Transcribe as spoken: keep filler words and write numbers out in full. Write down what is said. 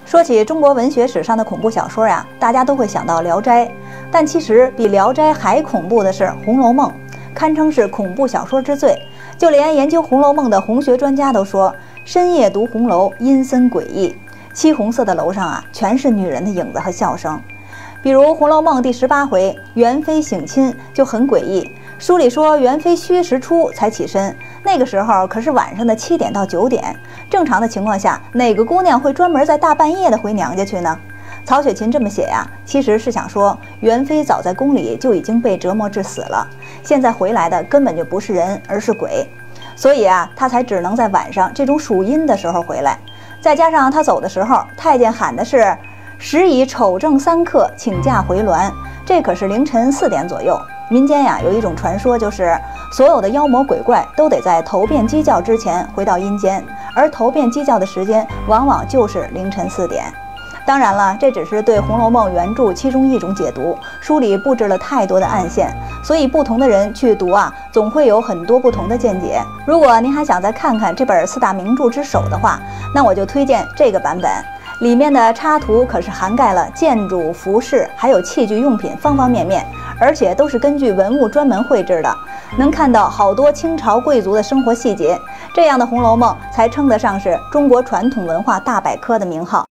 说起中国文学史上的恐怖小说呀，大家都会想到《聊斋》，但其实比《聊斋》还恐怖的是《红楼梦》，堪称是恐怖小说之最。就连研究《红楼梦》的红学专家都说，深夜读红楼阴森诡异，漆红色的楼上啊，全是女人的影子和笑声。比如《红楼梦》第十八回元妃省亲就很诡异，书里说元妃戌时初才起身，那个时候可是晚上的七点到九点。正常的情况下，哪个姑娘会专门在大半夜的回娘家去呢？曹雪芹这么写呀，其实是想说元妃早在宫里就已经被折磨致死了，现在回来的根本就不是人，而是鬼，所以啊，她才只能在晚上这种属阴的时候回来。再加上她走的时候，太监喊的是时已丑正三刻，请假回銮，这可是凌晨四点左右。民间呀有一种传说，就是所有的妖魔鬼怪都得在头遍鸡叫之前回到阴间，而头遍鸡叫的时间往往就是凌晨四点。当然了，这只是对《红楼梦》原著其中一种解读，书里布置了太多的暗线，所以不同的人去读啊，总会有很多不同的见解。如果您还想再看看这本四大名著之首的话，那我就推荐这个版本。里面的插图可是涵盖了建筑、服饰还有器具用品方方面面，而且都是根据文物专门绘制的，能看到好多清朝贵族的生活细节。这样的《红楼梦》才称得上是中国传统文化大百科的名号。